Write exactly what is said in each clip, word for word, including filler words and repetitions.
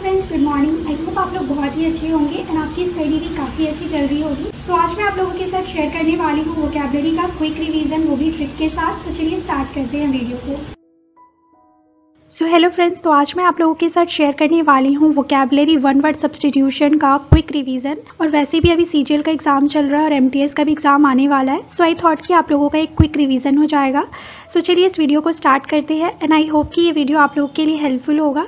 Friends, good morning. I hope आप लोग बहुत ही अच्छे होंगे एंड आपकी स्टडी भी काफ़ी अच्छी चल रही होगी। सो so, आज मैं आप लोगों के साथ शेयर करने वाली हूँ वोकैबुलरी का क्विक रिवीजन, वो भी ट्रिक के साथ। तो चलिए स्टार्ट करते हैं वीडियो को। सो हेलो फ्रेंड्स, तो आज मैं आप लोगों के साथ शेयर करने वाली हूँ वोकैबुलरी वन वर्ड सब्स्टिट्यूशन का क्विक रिवीजन। और वैसे भी अभी सीजीएल का एग्जाम चल रहा है और एमटीएस का भी एग्जाम आने वाला है। सो आई थॉट कि आप लोगों का एक क्विक रिवीजन हो जाएगा। सो so, चलिए इस वीडियो को स्टार्ट करते हैं एंड आई होप कि ये वीडियो आप लोगों के लिए हेल्पफुल होगा।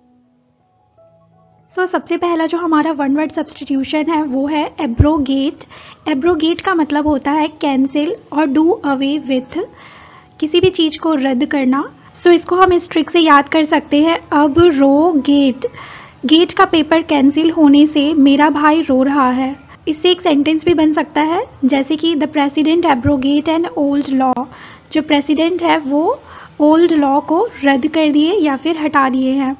सो so, सबसे पहला जो हमारा वन वर्ड सब्स्टिट्यूशन है वो है एब्रोगेट। एब्रोगेट का मतलब होता है कैंसिल और डू अवे विथ, किसी भी चीज़ को रद्द करना। सो so, इसको हम इस ट्रिक से याद कर सकते हैं। अब रो गेट, गेट का पेपर कैंसिल होने से मेरा भाई रो रहा है। इससे एक सेंटेंस भी बन सकता है जैसे कि the president abrogate an old law. जो प्रेसिडेंट है वो ओल्ड लॉ को रद्द कर दिए या फिर हटा दिए हैं।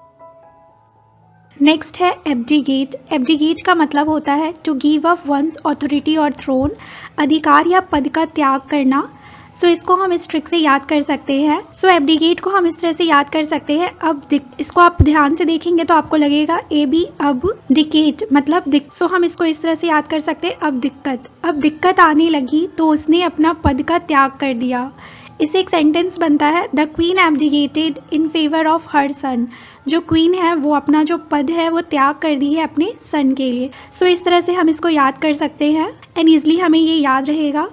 नेक्स्ट है एब्डिगेट। एब्डिगेट का मतलब होता है to give up one's authority और थ्रोन, अधिकार या पद का त्याग करना। सो so, इसको हम इस ट्रिक से याद कर सकते हैं। सो so, एब्डिगेट को हम इस तरह से याद कर सकते हैं। अब इसको आप ध्यान से देखेंगे तो आपको लगेगा ए बी अब डिकेट मतलब दिक। सो so, हम इसको इस तरह से याद कर सकते हैं। अब दिक्कत, अब दिक्कत आने लगी तो उसने अपना पद का त्याग कर दिया। इससे एक सेंटेंस बनता है the queen abdicated in favour of her son. जो क्वीन है वो अपना जो पद है वो त्याग कर दी है अपने सन के लिए। सो so, इस तरह से हम इसको याद कर सकते हैं एंड ईजिली हमें ये याद रहेगा।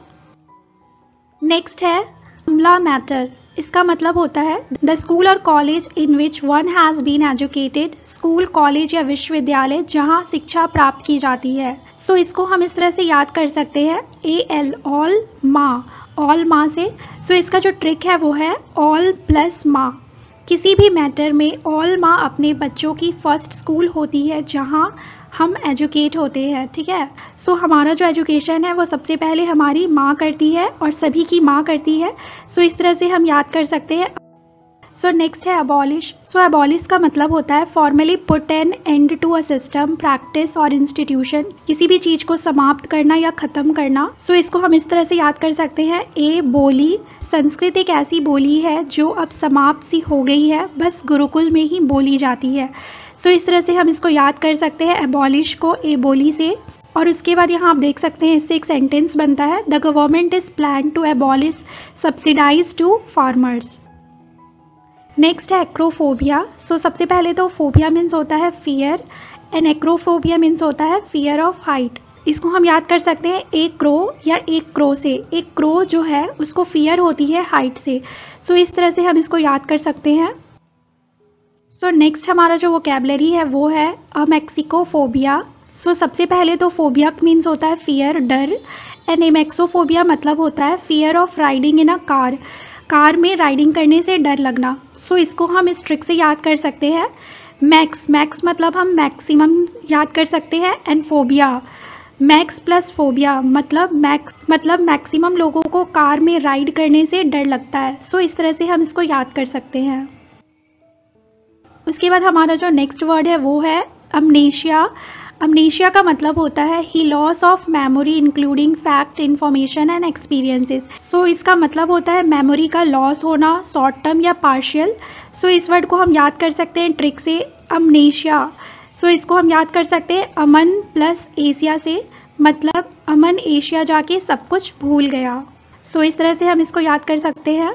नेक्स्ट है मामला मैटर। इसका मतलब होता है द स्कूल और college in which one has been educated. School, college या विश्वविद्यालय जहाँ शिक्षा प्राप्त की जाती है। सो so, इसको हम इस तरह से याद कर सकते हैं ए एल ऑल माँ, ऑल माँ से। सो so, इसका जो ट्रिक है वो है ऑल प्लस माँ। किसी भी मैटर में ऑल माँ अपने बच्चों की फर्स्ट स्कूल होती है जहाँ हम एजुकेट होते हैं, ठीक है। सो so, हमारा जो एजुकेशन है वो सबसे पहले हमारी माँ करती है और सभी की माँ करती है। सो so, इस तरह से हम याद कर सकते हैं। सो नेक्स्ट है अबॉलिश। सो अबॉलिश का मतलब होता है formally put an end to a system, practice और इंस्टीट्यूशन। किसी भी चीज़ को समाप्त करना या ख़त्म करना। सो so, इसको हम इस तरह से याद कर सकते हैं ए बोली। संस्कृत एक ऐसी बोली है जो अब समाप्त सी हो गई है, बस गुरुकुल में ही बोली जाती है। सो so, इस तरह से हम इसको याद कर सकते हैं एबॉलिश को ए बोली से। और उसके बाद यहाँ आप देख सकते हैं इससे एक सेंटेंस बनता है the government is plan to abolish subsidize to farmers. Next है एक्रोफोबिया। सो so, सबसे पहले तो फोबिया मीन्स होता है फियर एंड एक्रोफोबिया मीन्स होता है फियर ऑफ हाइट। इसको हम याद कर सकते हैं एक क्रो या एक क्रो से। एक क्रो जो है उसको फियर होती है हाइट से। सो so, इस तरह से हम इसको याद कर सकते हैं। सो so, नेक्स्ट हमारा जो वोकैबुलरी है वो है अमेक्सिकोफोबिया। सो so, सबसे पहले तो फोबिया मीन्स होता है फियर, डर। एंड एमेक्सोफोबिया मतलब होता है fear of riding in a car, car में राइडिंग करने से डर लगना। सो so, इसको हम इस ट्रिक से याद कर सकते हैं। मैक्स, मैक्स मतलब हम मैक्सिमम याद कर सकते हैं and phobia, max plus phobia मतलब मैक्स मतलब मैक्सिमम लोगों को कार में राइड करने से डर लगता है। सो so, इस तरह से हम इसको याद कर सकते हैं। उसके बाद हमारा जो नेक्स्ट वर्ड है वो है अमनेशिया। अमनेशिया का मतलब होता है ही loss of memory including fact, information and experiences. So इसका मतलब होता है मेमोरी का लॉस होना, शॉर्ट टर्म या पार्शियल। सो so, इस वर्ड को हम याद कर सकते हैं ट्रिक से अमनेशिया। सो so, इसको हम याद कर सकते हैं अमन प्लस एशिया से, मतलब अमन एशिया जाके सब कुछ भूल गया। सो so, इस तरह से हम इसको याद कर सकते हैं।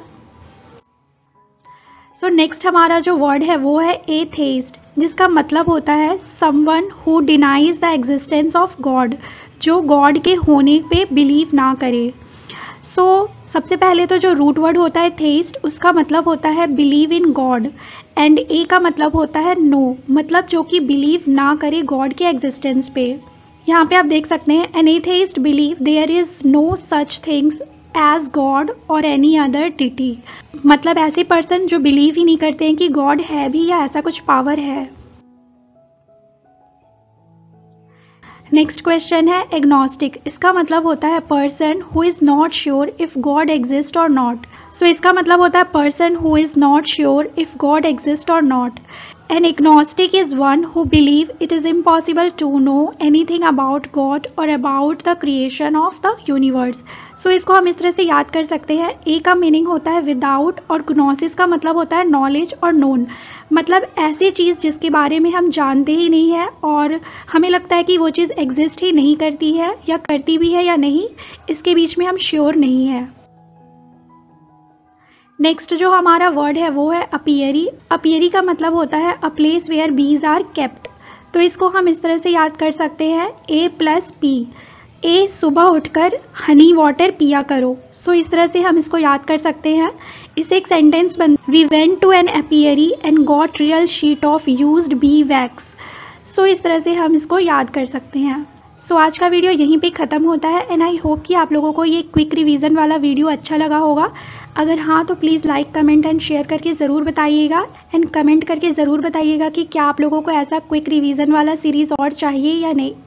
सो so, नेक्स्ट हमारा जो वर्ड है वो है एथेइस्ट, जिसका मतलब होता है someone who denies the existence of God, जो गॉड के होने पे बिलीव ना करे। सो so, सबसे पहले तो जो रूट वर्ड होता है थेइस्ट, उसका मतलब होता है believe in God and A का मतलब होता है नो, मतलब जो कि बिलीव ना करे गॉड के एग्जिस्टेंस पे। यहाँ पे आप देख सकते हैं an atheist believe there is no such things as God और एनी अदर डिटी, मतलब ऐसे पर्सन जो बिलीव ही नहीं करते हैं कि गॉड है भी या ऐसा कुछ पावर है। नेक्स्ट क्वेश्चन है एग्नोस्टिक। इसका मतलब होता है person who is not sure if God exist और नॉट। सो इसका मतलब होता है person who is not sure if God exist और not. An agnostic is one who believe it is impossible to know anything about God or about the creation of the universe. So इसको हम इस तरह से याद कर सकते हैं. A का मीनिंग होता है विदाउट और ग्नोसिस का मतलब होता है नॉलेज और नोन. मतलब ऐसी चीज़ जिसके बारे में हम जानते ही नहीं है और हमें लगता है कि वो चीज़ एग्जिस्ट ही नहीं करती है या करती भी है या नहीं, इसके बीच में हम श्योर नहीं है. नेक्स्ट जो हमारा वर्ड है वो है अपियरी. अपियरी का मतलब होता है a place where bees are kept. तो इसको हम इस तरह से याद कर सकते हैं ए प्लस पी. ए सुबह उठकर हनी वाटर पिया करो. सो so, इस तरह से हम इसको याद कर सकते हैं. इससे एक सेंटेंस बन we went to an apiary and got real sheet of used bee wax. So इस तरह से हम इसको याद कर सकते हैं. सो so, आज का वीडियो यहीं पे ख़त्म होता है एंड आई होप कि आप लोगों को ये क्विक रिवीजन वाला वीडियो अच्छा लगा होगा. अगर हाँ तो please like comment and share करके ज़रूर बताइएगा एंड कमेंट करके ज़रूर बताइएगा कि क्या आप लोगों को ऐसा क्विक रिवीजन वाला सीरीज़ और चाहिए या नहीं.